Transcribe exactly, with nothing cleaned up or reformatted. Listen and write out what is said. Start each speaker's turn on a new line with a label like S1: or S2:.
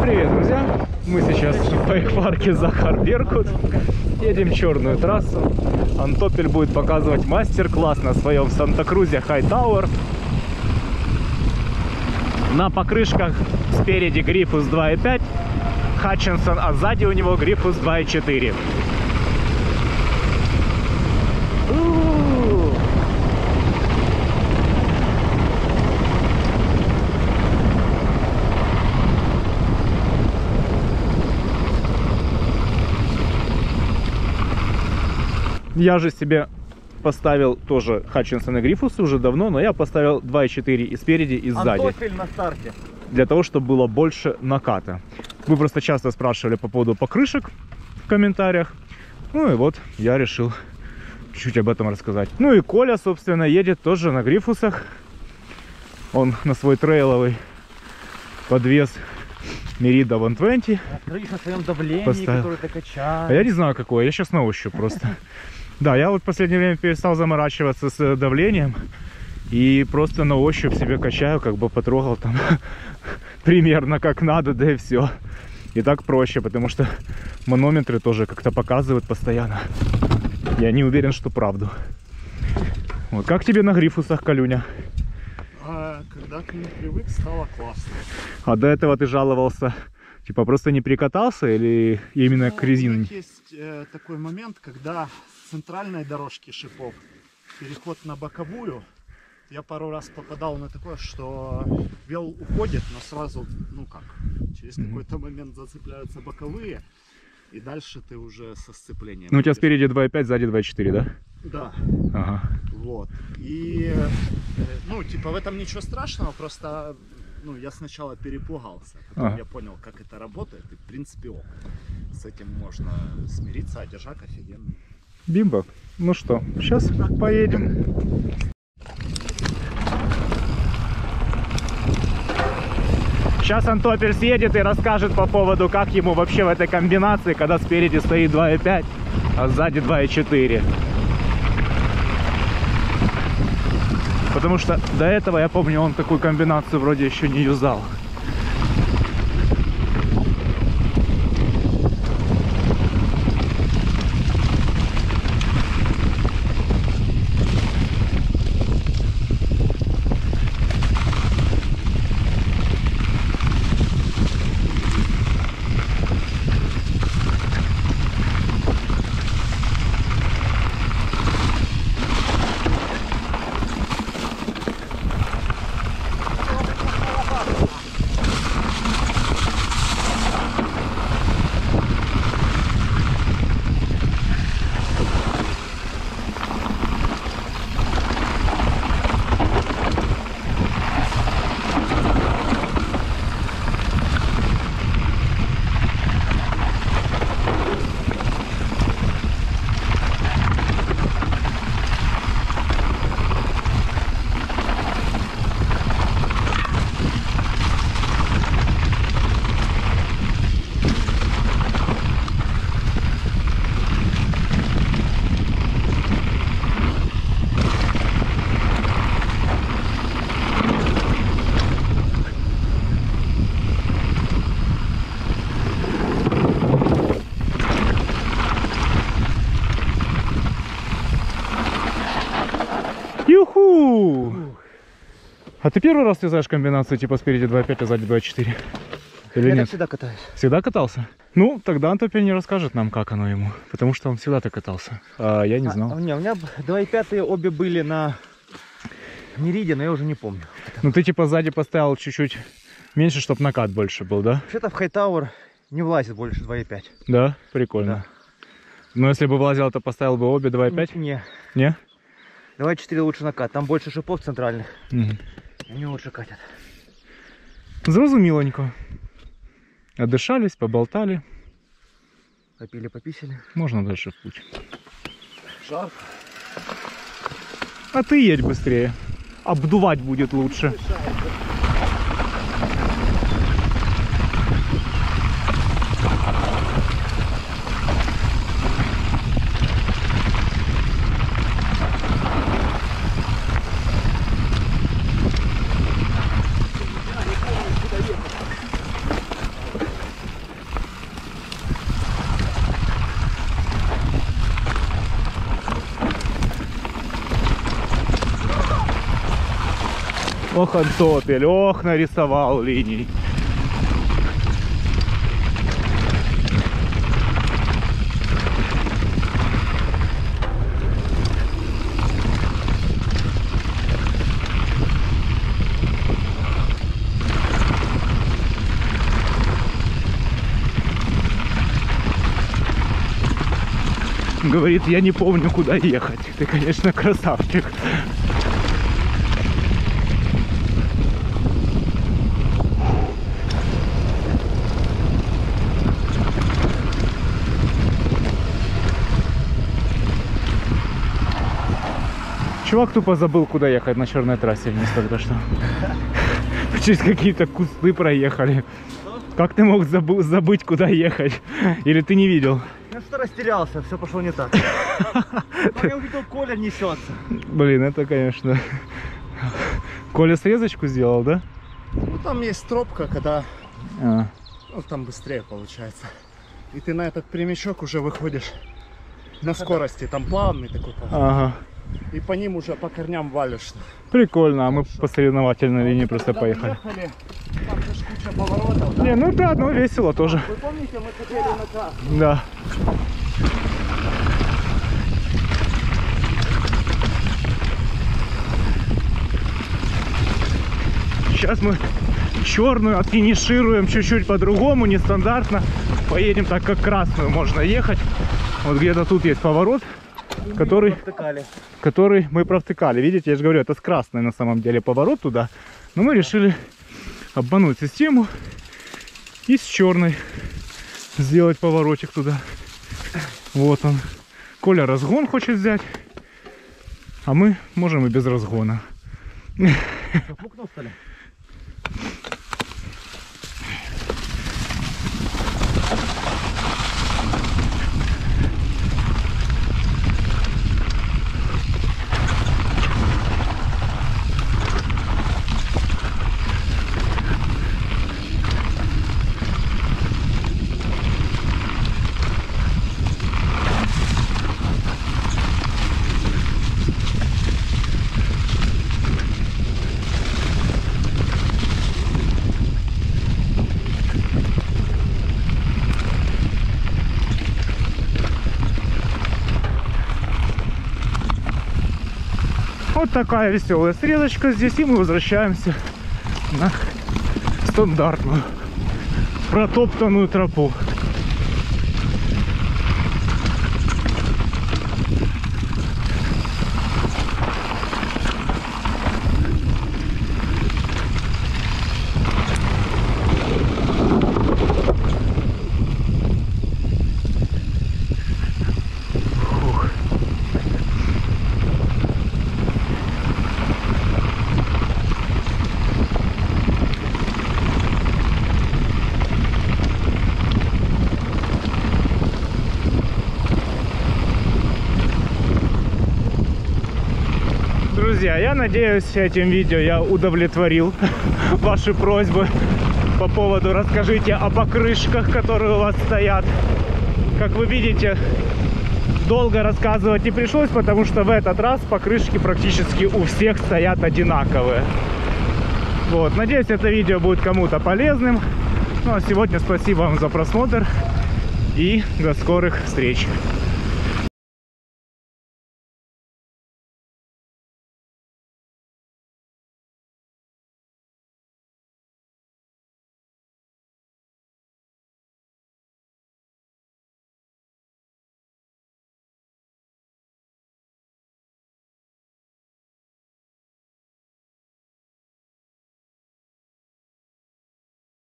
S1: Привет, друзья! Мы сейчас в байк-парке Захар-Беркут. Едем черную трассу. Антопель будет показывать мастер-класс на своем Санта-Крузе Хайтауэр. На покрышках спереди Грифус два и пять Хатчинсон, а сзади у него Грифус два и четыре. Я же себе поставил тоже Хатчинсон и Грифус уже давно, но я поставил два и четыре и спереди, и сзади.
S2: Антофель на старте.
S1: Для того, чтобы было больше наката. Вы просто часто спрашивали по поводу покрышек в комментариях. Ну и вот я решил чуть-чуть об этом рассказать. Ну и Коля, собственно, едет тоже на Грифусах. Он на свой трейловый подвес Merida сто двадцать.
S2: Открыть на своем давлении,
S1: поставил.
S2: которое ты качаешь.
S1: А я не знаю какое, я сейчас на ощупь просто. Да, я вот в последнее время перестал заморачиваться с давлением. И просто на ощупь себе качаю, как бы потрогал там примерно как надо, да и все. И так проще, потому что манометры тоже как-то показывают постоянно. Я не уверен, что правду. Вот. Как тебе на Грифусах, Колюня?
S3: А, когда к ним привык, стало классно.
S1: А до этого ты жаловался, типа просто не прикатался или именно
S3: Ну,
S1: к резине?
S3: Есть э, такой момент, когда с центральной дорожки шипов переход на боковую. Я пару раз попадал на такое, что вел уходит, но сразу, ну как, через mm-hmm. какой-то момент зацепляются боковые, и дальше ты уже со сцеплением.
S1: Ну у тебя спереди два и пять, сзади два и четыре, да?
S3: Да.
S1: Ага.
S3: Вот. И, э, ну, типа в этом ничего страшного, просто, ну, я сначала перепугался, потом ага. я понял, как это работает, и в принципе ок. С этим можно смириться, а держак офигенный.
S1: Бимба. Ну что, сейчас поедем. Сейчас Антопель съедет и расскажет по поводу, как ему вообще в этой комбинации, когда спереди стоит два и пять, а сзади два и четыре. Потому что до этого, я помню, он такую комбинацию вроде еще не юзал. Юху! А ты первый раз знаешь комбинацию типа спереди два и пять, а сзади два и четыре? Или
S2: я
S1: нет?
S2: так всегда катаюсь.
S1: Всегда катался? Ну, тогда Антопель не расскажет нам, как оно ему. Потому что он всегда так катался. А я не знал.
S2: А, а у меня, у меня два и пять обе были на Мериде, но я уже не помню.
S1: Ну ты типа сзади поставил чуть-чуть меньше, чтобы накат больше был, да?
S2: Вообще-то в Хайтауэр не влазит больше два и пять.
S1: Да? Прикольно. Да. Но если бы влазил, то поставил бы обе два и пять?
S2: Не.
S1: Не?
S2: два и четыре лучше накат. Там больше шипов центральных.
S1: Угу.
S2: Они лучше катят.
S1: Зразумиленько. Отдышались, поболтали.
S2: Попили, пописали.
S1: Можно дальше в путь.
S3: Жарко.
S1: А ты едь быстрее. Обдувать будет лучше. Ох, Антопель, ох, нарисовал линий. Говорит, я не помню, куда ехать. Ты, конечно, красавчик. Чувак тупо забыл, куда ехать на черной трассе вниз только что. Через какие-то кусты проехали. Как ты мог забы забыть, куда ехать? Или ты не видел?
S2: Я что растерялся, все пошло не так. Я увидел, Коля несется.
S1: Блин, это, конечно... Коля срезочку сделал, да?
S3: Ну там есть тропка, когда
S1: А.
S3: ну, там быстрее получается. И ты на этот прямичок уже выходишь на скорости, там плавный такой поворот.
S1: Ага.
S3: И по ним уже по корням валишь.
S1: Прикольно, а мы по соревновательной линии просто поехали.
S3: Ехали, там же куча поворотов, да?
S1: Не, ну да, ну весело тоже.
S3: Вы помните, мы хотели на трассе?
S1: Да. Сейчас мы черную отфинишируем чуть-чуть по-другому, нестандартно. Поедем так, как красную можно ехать. Вот где-то тут есть поворот, который, который мы провтыкали. Видите, я же говорю, это с красной на самом деле поворот туда. Но мы решили обмануть систему и с черной сделать поворотик туда. Вот он. Коля разгон хочет взять, а мы можем и без разгона.
S2: Пукнул, что ли?
S1: Вот такая веселая срезочка здесь, и мы возвращаемся на стандартную протоптанную тропу. Друзья, я надеюсь, этим видео я удовлетворил ваши просьбы по поводу расскажите о покрышках, которые у вас стоят. Как вы видите, долго рассказывать не пришлось, потому что в этот раз покрышки практически у всех стоят одинаковые. Вот, надеюсь, это видео будет кому-то полезным. Ну а сегодня спасибо вам за просмотр и до скорых встреч.